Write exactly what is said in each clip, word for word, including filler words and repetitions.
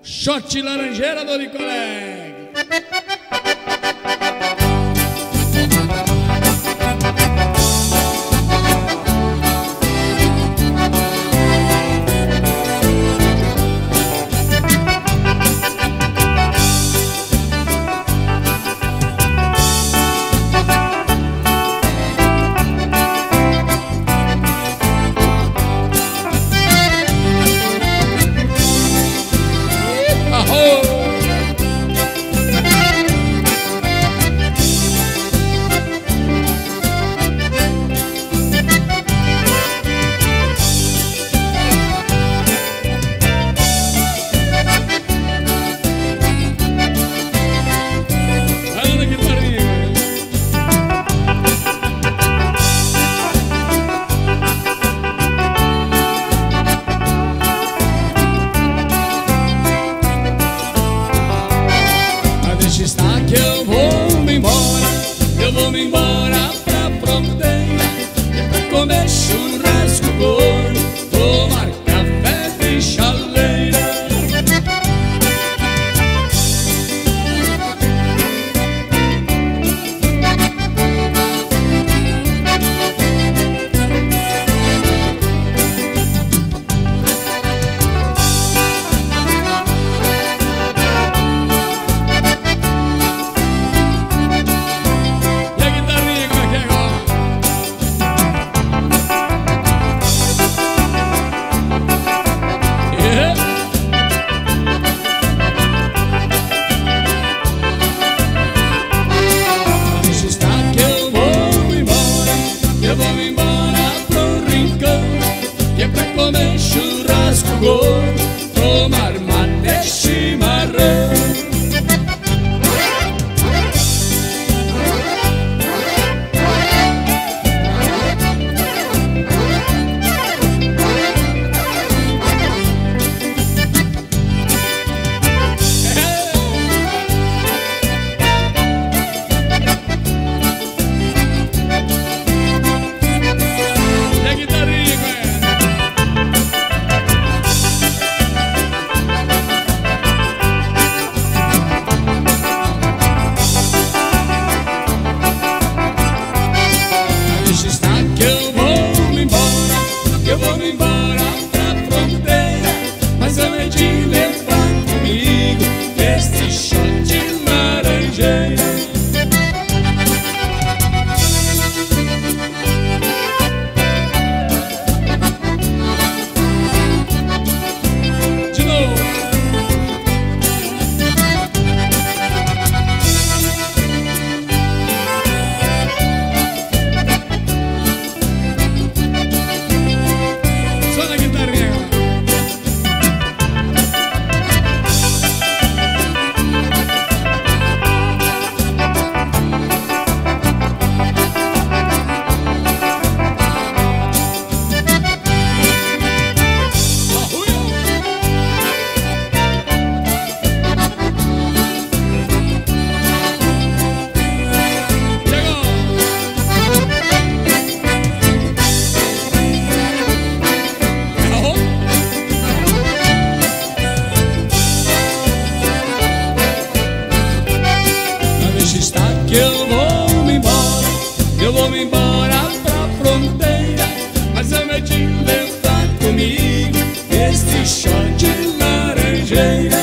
Shot Laranjeira do Nicoleg. Que eu vou me embora, eu vou me embora pra fronteira, é pra comer churrasco gordo, tomar café de chaleira. Pra comer churrasco gordo, tomar mate e chimarrão. Eu vou me embora pra fronteira, mas eu hei de levar comigo este shot de laranjeira. De novo. Que eu vou me embora, eu vou me embora pra fronteira, mas eu hei de levar comigo este shot de laranjeira.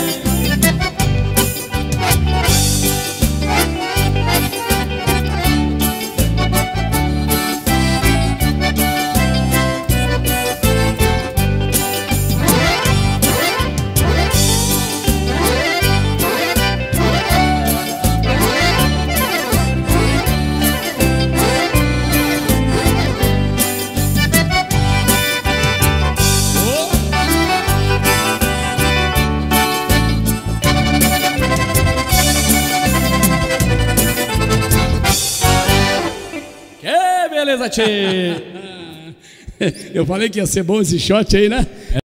Beleza, tchê. Eu falei que ia ser bom esse shot aí, né?